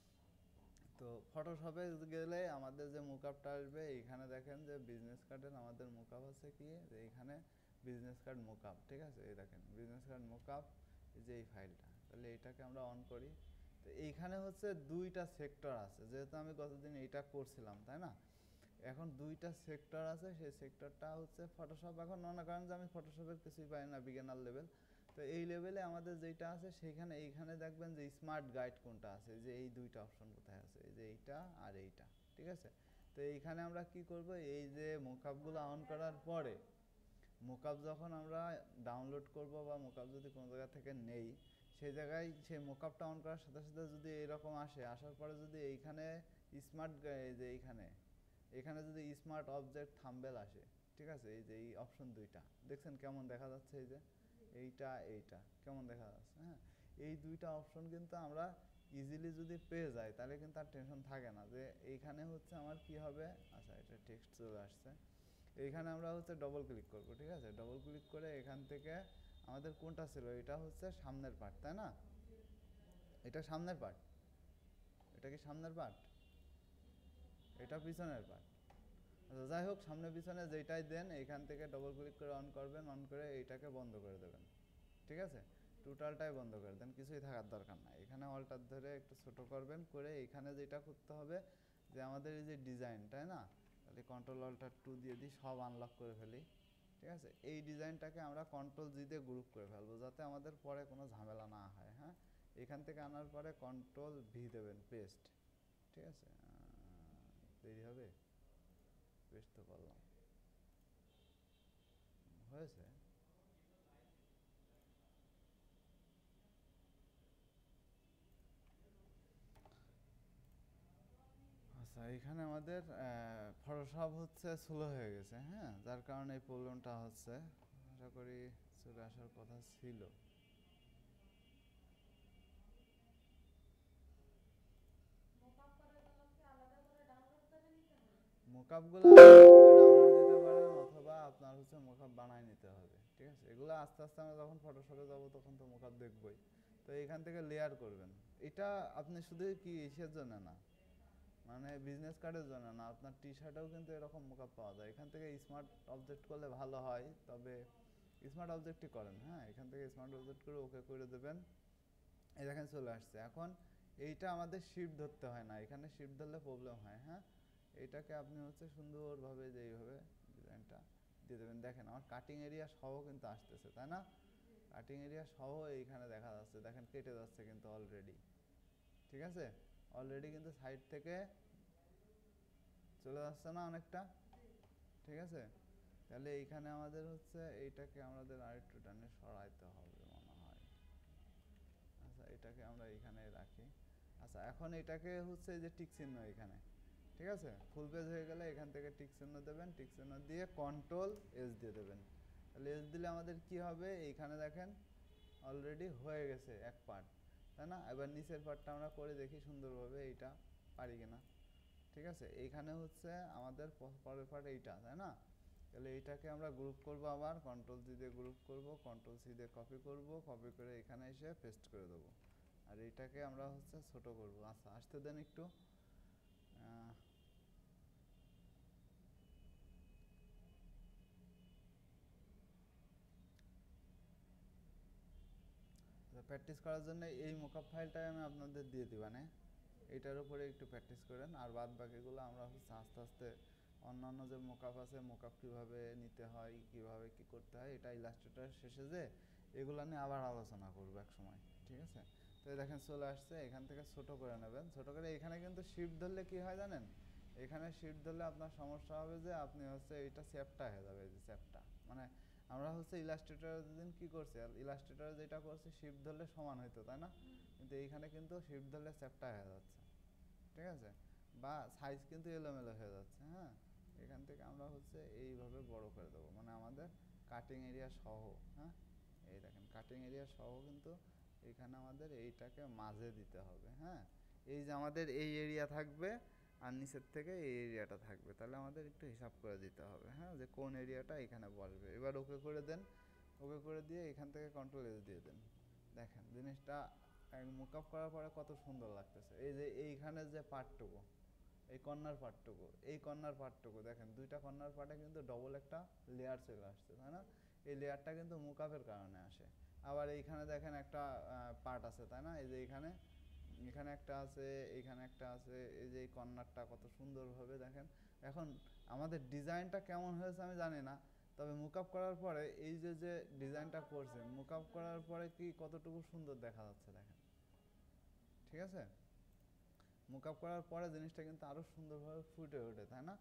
তো ফটোশপে গেলে আমাদের যে মুক আপটা আসবে, এইখানে দেখেন যে বিজনেস কার্ডের আমাদের মুক আপ আছে কি, যে এইখানে বিজনেস কার্ড মুক আপ, ঠিক আছে। এই দেখেন বিজনেস কার্ড মুক আপ, এই যে এই ফাইলটা, তাহলে এইটাকে আমরা অন করি। তো এইখানে হচ্ছে দুইটা সেক্টর আছে, যেহেতু আমি গতদিন এইটা করছিলাম, তাই না? এখন দুইটা সেক্টর আছে, সেই সেক্টরটা হচ্ছে ফটোশপ। এখন মনে করেন যে আমি ফটোশপের কিছুই পাই না, বিগিনার লেভেল। তো এই লেভেলে আমাদের যেটা আছে সেইখানে এইখানে দেখবেন যে স্মার্ট গাইড কোনটা আছে, যে এই দুইটা অপশন কোথায় আছে, এই যে এইটা আর এইটা, ঠিক আছে। তো এইখানে আমরা কি করব, এই যে মোকআপগুলো অন করার পরে মোকআপ যখন আমরা ডাউনলোড করব বা মোকআপ যদি কোনো জায়গা থেকে নেই, সেই জায়গায় সেই মোকআপটা অন করার সাথে সাথে যদি এরকম আসে, আসার পরে যদি এইখানে স্মার্ট, যে এইখানে এখানে যদি স্মার্ট অবজেক্ট থাম্বেল আসে, ঠিক আছে, এই যে এই অপশন দুইটা দেখছেন কেমন দেখা যাচ্ছে, এই যে এইটা এইটা কেমন দেখা যাচ্ছে। হ্যাঁ, এই দুইটা অপশন কিন্তু আমরা ইজিলি যদি পেয়ে যাই, তাহলে কিন্তু আর টেনশন থাকে না যে এইখানে হচ্ছে আমার কি হবে। আচ্ছা, এটা টেক্সট চলে আসছে, এইখানে আমরা হচ্ছে ডবল ক্লিক করব, ঠিক আছে। ডবল ক্লিক করে এখান থেকে আমাদের কোনটা ছিল, এটা হচ্ছে সামনের পার্ট, তাই না? এটা সামনের পার্ট, এটা কি সামনের পার্ট, এটা পিছনের পার্ট। আচ্ছা যাই হোক, সামনে পিছনে যেটাই দেন এইখান থেকে ডবল ক্লিক করে অন করবেন, অন করে এইটাকে বন্ধ করে দেবেন, ঠিক আছে। টোটালটাই বন্ধ করে দেন, কিছুই থাকার দরকার নাই। এখানে অল্টার ধরে একটু ছোট করবেন, করে এইখানে যেটা করতে হবে যে আমাদের এই যে ডিজাইন, তাই না, তাহলে কন্ট্রোল অল্টার টু দিয়ে দিই, সব আনলক করে ফেলি, ঠিক আছে। এই ডিজাইনটাকে আমরা কন্ট্রোল জি দিয়ে গ্রুপ করে ফেলবো, যাতে আমাদের পরে কোনো ঝামেলা না হয়। হ্যাঁ, এখান থেকে আনার পরে কন্ট্রোল ভি দেবেন, পেস্ট, ঠিক আছে। দেরি হবে, পেস্ট তো করলাম, হয়েছে। এখানে আমাদের ফটোশপ হচ্ছে স্লো হয়ে গেছে, হ্যাঁ, যার কারণে এই প্রবলেমটা হচ্ছে। আশা করি চলে আসার কথা ছিল। মোকআপগুলো ডাউনলোড দিতে পারেন অথবা আপনার হচ্ছে মোকআপ বানায় নিতে হবে, ঠিক আছে। এগুলো আস্তে আস্তে আমরা যখন ফটোশপে যাব তখন তো মোকআপ দেখবই। তো এখান থেকে লেয়ার করবেন। এটা আপনি শুধু কি ইসের জন্য না, মানে বিজনেস কার্ডের জন্য না, আপনার টি শার্টেও কিন্তু এরকম মোকআপ পাওয়া যায়। এখান থেকে স্মার্ট অবজেক্ট করলে ভালো হয়, তবে স্মার্ট অবজেক্টই করেন, হ্যাঁ। এখান থেকে স্মার্ট অবজেক্ট করে ওকে করে দেবেন। এই দেখেন চলে আসছে। এখন এইটা আমাদের শিফট ধরতে হয় না, এখানে শিফট ধরলে প্রবলেম হয়, হ্যাঁ। এইটাকে আপনি হচ্ছে সুন্দরভাবে যে এইভাবে ডিজাইনটা দিয়ে দেবেন। দেখেন আমার কাটিং এরিয়া সহ কিন্তু আসতেছে, তাই না? কাটিং এরিয়া সহ এইখানে দেখা যাচ্ছে, দেখেন কেটে যাচ্ছে কিন্তু অলরেডি, ঠিক আছে। অলরেডি কিন্তু সাইড থেকে চলে যাচ্ছে না অনেকটা, ঠিক আছে। তাহলে এইখানে আমাদের হচ্ছে এইটাকে আমাদের আরেকটু টানে সরাইতে হবে মনে হয়। আচ্ছা, এটাকে আমরা এইখানে রাখি। আচ্ছা, এখন এটাকে হচ্ছে যে টিক চিহ্ন এখানে, ঠিক আছে। ফুল পেজ হয়ে গেলে এখান থেকে টিক চিহ্ন দেবেন, টিক চিহ্ন দিয়ে কন্ট্রোল এস দিয়ে দেবেন। তাহলে এস দিলে আমাদের কি হবে, এইখানে দেখেন অলরেডি হয়ে গেছে এক পার্ট, তাই না? এবার নিচের পার্টটা আমরা করে দেখি সুন্দরভাবে এইটা পারি কিনা, ঠিক আছে। এইখানে হচ্ছে আমাদের পরের পার্ট এইটা, তাই না? তাহলে এইটাকে আমরা গ্রুপ করব, আবার কন্ট্রোল সি দিয়ে গ্রুপ করব, কন্ট্রোল সি দিয়ে কপি করব, কপি করে এখানে এসে পেস্ট করে দেবো। আর এইটাকে আমরা হচ্ছে ছোট করব। আচ্ছা, আসতে দেন একটু। প্র্যাকটিস করার জন্য এই মোকআপ ফাইলটাই আমি আপনাদের দিয়ে দিবানে, এইটার উপরে একটু প্র্যাকটিস করেন। আর বাদ বাকিগুলো আমরা হচ্ছে আস্তে আস্তে অন্যান্য যে মোকআপ আছে, মোকআপ কীভাবে নিতে হয়, কীভাবে কী করতে হয়, এটা ইলাস্ট্রেটর শেষে যে এগুলো নিয়ে আবার আলোচনা করবো এক সময়, ঠিক আছে। তো দেখেন চলে আসছে। এখান থেকে ছোট করে নেবেন, ছোট করে এখানে কিন্তু শিফট ধরলে কি হয় জানেন, এখানে শিফট ধরলে আপনার সমস্যা হবে যে আপনি হচ্ছে এইটা চ্যাপটা হয়ে যাবে, এই যে চ্যাপটা, মানে আমরা হচ্ছে ইলাস্ট্রেটর দিন কি করছি, আর ইলাস্ট্রেটর যেটা করছি শিফট ধরলে সমান হইতো, তাই না? কিন্তু এইখানে কিন্তু শিফট ধরলে চ্যাপটা হয়ে যাচ্ছে, ঠিক আছে, বা সাইজ কিন্তু এলোমেলো হয়ে যাচ্ছে, হ্যাঁ। এখান থেকে আমরা হচ্ছে এইভাবে বড় করে দেবো, মানে আমাদের কাটিং এরিয়া সহ, হ্যাঁ। এই দেখেন কাটিং এরিয়া সহ কিন্তু এখানে আমাদের এইটাকে মাঝে দিতে হবে, হ্যাঁ। এই যে আমাদের এই এরিয়া থাকবে আর নিচের থেকে এই এরিয়াটা থাকবে, তাহলে আমাদের একটু হিসাব করে দিতে হবে, হ্যাঁ, যে কোন এরিয়াটা এখানে বসবে। এবার ওকে করে দেন, ওকে করে দিয়ে এখান থেকে কন্ট্রোল এস দিয়ে দেন। দেখেন জিনিসটা মোকআপ করার পরে কত সুন্দর লাগতেছে। এই যে এইখানে যে পার্টটুকু, এই কর্নার পার্টটুকু, এই কর্নার পার্টটুকু দেখেন, দুইটা কর্নার পার্টে কিন্তু ডবল একটা লেয়ার চলে আসছে, তাই না? এই লেয়ারটা কিন্তু মোকআপের কারণে আসে। আবার এইখানে দেখেন একটা পার্ট আছে, তাই না? এই যে এইখানে এখানে একটা আছে, এইখানে একটা আছে, এই যে এই কর্নারটা কত সুন্দরভাবে দেখেন। এখন আমাদের ডিজাইনটা কেমন হয়েছে আমি জানি না, তবে মুকআপ করার পরে এই যে যে ডিজাইনটা করছে, মুকআপ করার পরে কি কতটুকু সুন্দর দেখা যাচ্ছে দেখেন, ঠিক আছে। মুকআপ করার পরে জিনিসটা কিন্তু আরো সুন্দরভাবে ফুটে ওঠে, তাই না?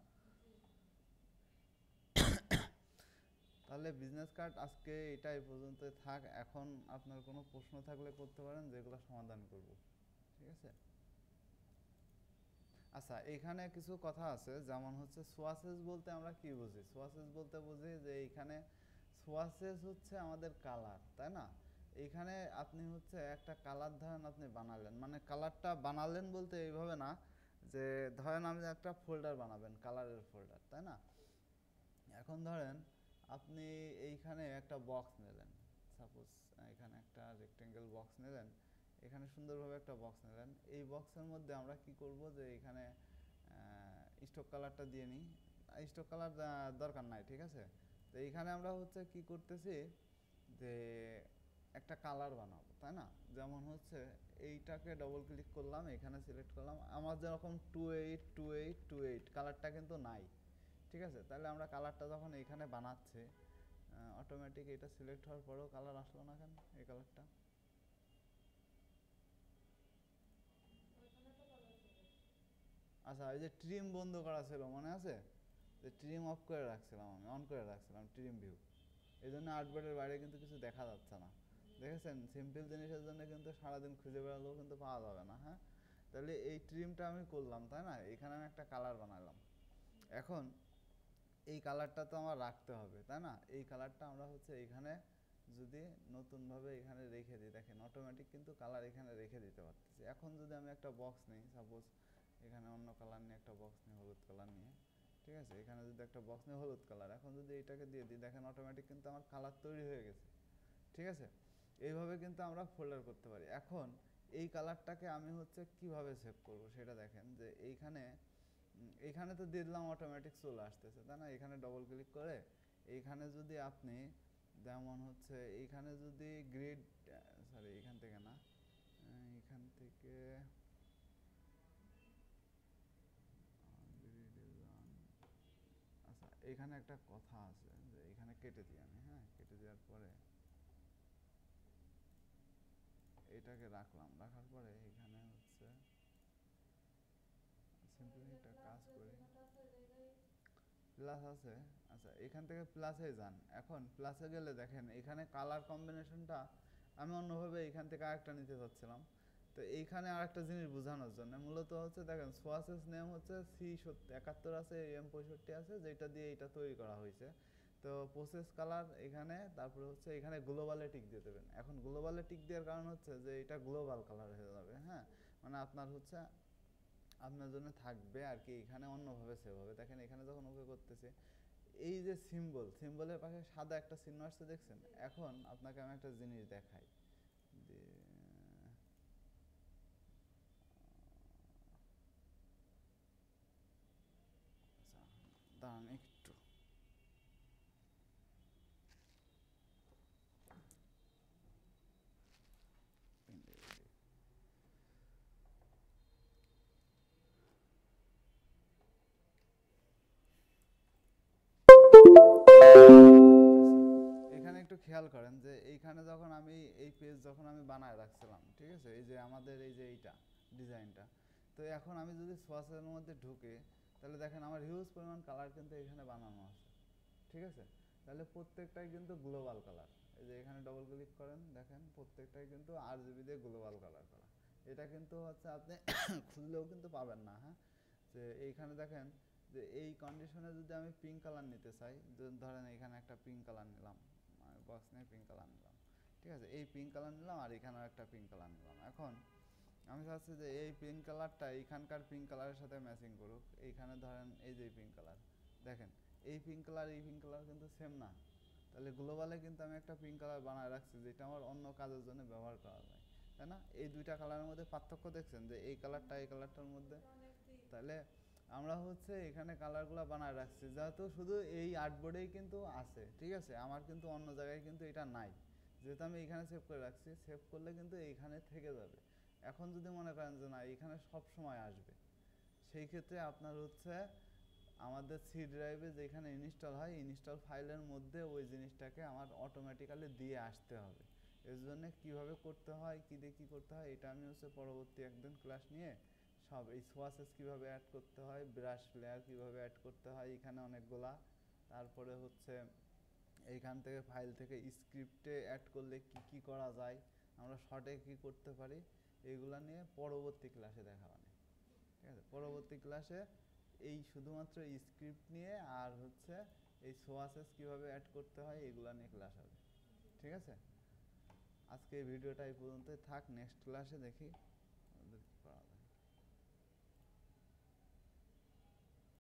তাহলে বিজনেস কার্ড আজকে এটাই পর্যন্ত থাক। এখন আপনার কোনো প্রশ্ন থাকলে করতে পারেন, যেগুলো সমাধান করব, ঠিক আছে। আচ্ছা, এখানে কিছু কথা আছে, যেমন হচ্ছে সোয়াসেস বলতে আমরা কি বুঝি। সোয়াসেস বলতে বুঝি যে এইখানে সোয়াসেস হচ্ছে আমাদের কালার, তাই না? এইখানে আপনি হচ্ছে একটা কালার ধরেন আপনি বানালেন, মানে কালারটা বানালেন বলতে এইভাবে না, যে ধরেন আপনি একটা ফোল্ডার বানাবেন, কালারের ফোল্ডার, তাই না? এখন ধরেন আপনি এইখানে একটা বক্স নিলেন, সাপোজ এখানে একটা রেক্টেঙ্গেল বক্স নিলেন, এখানে সুন্দরভাবে একটা বক্স নিলেন। এই বক্সের মধ্যে আমরা কি করব, যে এখানে স্টক কালারটা দিয়ে নিই। স্টক কালার দরকার নাই, ঠিক আছে। তো এইখানে আমরা হচ্ছে কি করতেছি, যে একটা কালার বানাবো, তাই না? যেমন হচ্ছে এইটাকে ডবল ক্লিক করলাম, এখানে সিলেক্ট করলাম, আমার যেরকম two eight two eight two eight কালারটা কিন্তু নাই, ঠিক আছে। তাহলে আমরা কালারটা যখন এইখানে বানাচ্ছি, অটোমেটিক এটা সিলেক্ট হওয়ার পরেও কালার আসলো না কেন, এই কালারটা? আচ্ছা, এই যে ট্রিম বন্ধ করা ছিল মনে আছে, যে ট্রিম অফ করে রাখছিলাম, আমি অন করে রাখছিলাম ট্রিম ভিউ, এই জন্য আর্টবোর্ডের বাইরে কিন্তু কিছু দেখা যাচ্ছে না। দেখেছেন, সিম্পল জিনিসের জন্য কিন্তু সারাদিন খুঁজে বেড়ালেও কিন্তু পাওয়া যাবে না, হ্যাঁ। তাহলে এই ট্রিমটা আমি করলাম, তাই না? এখানে আমি একটা কালার বানালাম। এখন এই কালারটা তো আমার রাখতে হবে, তাই না? এই কালারটা আমরা হচ্ছে এখানে যদি নতুনভাবে এখানে রেখে দিই, দেখেন অটোমেটিক কিন্তু কালার এখানে রেখে দিতে পারতেছি। এখন যদি আমি একটা বক্স নিই, সাপোজ এখানে অন্য কালার নিয়ে একটা বক্স নিই, হলুদ কালার নিয়ে, ঠিক আছে? এখানে যদি একটা বক্স নিয়ে হলুদ কালার, এখন যদি এটাকে দিয়ে দিই, দেখেন অটোমেটিক কিন্তু আমার কালার তৈরি হয়ে গেছে, ঠিক আছে? এইভাবে কিন্তু আমরা ফোল্ডার করতে পারি। এখন এই কালারটাকে আমি হচ্ছে কিভাবে সেভ করব সেটা দেখেন, যে এইখানে এইখানে তো দিয়ে দিলাম, অটোমেটিক চলে আসতেছে, তাই না? এখানে ডবল ক্লিক করে এইখানে যদি আপনি যেমন হচ্ছে এইখানে যদি গ্রিড, সরি এইখান থেকে না, এইখান থেকে আচ্ছা এইখানে একটা কথা আছে যে এইখানে কেটে দিই আমি, হ্যাঁ কেটে দেওয়ার পরে এটাকে রাখলাম, রাখার পরে এখানে হচ্ছে সিম্পলি একটা কাজ করি, প্লাস আছে, আচ্ছা এখান থেকে প্লাসে যান। এখন প্লাসে গেলে দেখেন এখানে কালার কম্বিনেশনটা আমি অন্যভাবে এখান থেকে আরেকটা নিতে চাচ্ছিলাম। তো এইখানে আরেকটা জিনিস বোঝানোর জন্য মূলত হচ্ছে দেখেন সোয়াসেস নেম হচ্ছে সি একাত্তর আছে, এম পঁয়ষট্টি আছে, যেটা দিয়ে এটা তৈরি করা হয়েছে। তো প্রসেস কালার এখানে, তারপরে হচ্ছে এখানে গ্লোবালে টিক দিয়ে দেবেন। এখন গ্লোবালে টিক দেওয়ার কারণ হচ্ছে যে এটা গ্লোবাল কালার হয়ে যাবে, হ্যাঁ, মানে আপনার হচ্ছে আপনার জন্য থাকবে আর কি, এখানে অন্যভাবে সেভ হবে। দেখেন এখানে যখন ওকে করতেছে, এই যে সিম্বল, সিম্বলের পাশে সাদা একটা চিহ্ন আসছে দেখছেন? এখন আপনাকে আমি একটা জিনিস দেখাই, যে দাঁড়ান একটু, এখানে একটু খেয়াল করেন যে এইখানে যখন আমি এই পেজ যখন আমি বানায় রাখছিলাম, ঠিক আছে, এই যে আমাদের এই যে এইটা ডিজাইনটা, তো এখন আমি যদি সোয়াসের মধ্যে ঢুকে, তাহলে দেখেন আমার হিউজ পরিমাণ কালার কিন্তু এখানে বানানো আছে, ঠিক আছে? তাহলে প্রত্যেকটাই কিন্তু গ্লোবাল কালার। এই যে এখানে ডবল ক্লিক করেন, দেখেন প্রত্যেকটাই কিন্তু আর জিবি দিয়ে গ্লোবাল কালার করা। এটা কিন্তু হচ্ছে আপনি খুললেও কিন্তু পাবেন না, হ্যাঁ। যে এইখানে দেখেন যে এই কন্ডিশনে যদি আমি পিঙ্ক কালার নিতে চাই, ধরেন এখানে একটা পিঙ্ক কালার নিলাম, বক্স নিয়ে পিঙ্ক কালার নিলাম, ঠিক আছে? এই পিঙ্ক কালার নিলাম আর এখানেও একটা পিঙ্ক কালার নিলাম। এখন আমি চাচ্ছি যে এই পিঙ্ক কালারটা এইখানকার পিঙ্ক কালারের সাথে ম্যাচিং করুক। এইখানে ধরেন এই যে পিঙ্ক কালার, দেখেন এই পিঙ্ক কালার এই পিঙ্ক কালার কিন্তু সেম না। তাহলে গ্লোবালে কিন্তু আমি একটা পিঙ্ক কালার বানায় রাখছি, যেটা আমার অন্য কাজের জন্য ব্যবহার করা যায়, তাই না? এই দুইটা কালারের মধ্যে পার্থক্য দেখছেন, যে এই কালারটা এই কালারটার মধ্যে। তাহলে আমরা হচ্ছে এখানে কালারগুলো বানায় রাখছি, যেহেতু শুধু এই আর্টবোর্ডেই কিন্তু আছে, ঠিক আছে? আমার কিন্তু অন্য জায়গায় কিন্তু এটা নাই, যেহেতু আমি এখানে সেভ করে রাখছি। সেভ করলে কিন্তু এইখানে থেকে যাবে। এখন যদি মনে করেন যে না এখানে সব সময় আসবে, সেই ক্ষেত্রে আপনার হচ্ছে আমাদের সি ড্রাইভে যেখানে ইনস্টল হয়, ইনস্টল ফাইলের মধ্যে ওই জিনিসটাকে আমার অটোমেটিক্যালি দিয়ে আসতে হবে। এর জন্য কীভাবে করতে হয়, কী দিয়ে কী করতে হয়, এটা আমি হচ্ছে পরবর্তী একদিন ক্লাস নিয়ে সব, এই সোয়াসেস কীভাবে অ্যাড করতে হয়, ব্রাশ লেয়ার কীভাবে অ্যাড করতে হয়, এখানে অনেকগুলা, তারপরে হচ্ছে এইখান থেকে ফাইল থেকে স্ক্রিপ্টে অ্যাড করলে কি কি করা যায়, আমরা শর্টে কি করতে পারি, এইগুলা নিয়ে পরবর্তী ক্লাসে দেখাবানি, ঠিক আছে? পরবর্তী ক্লাসে এই শুধুমাত্র স্ক্রিপ্ট নিয়ে আর হচ্ছে এই সোয়াসেস কীভাবে অ্যাড করতে হয় এগুলা নিয়ে ক্লাস হবে, ঠিক আছে? আজকে এই ভিডিওটা এই পর্যন্তই থাক, নেক্সট ক্লাসে দেখি